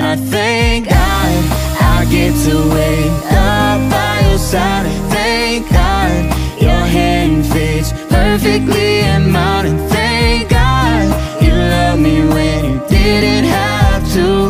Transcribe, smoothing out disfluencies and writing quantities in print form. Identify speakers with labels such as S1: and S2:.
S1: I thank God I get to wake up by your side. And thank God your hand fits perfectly in mine. And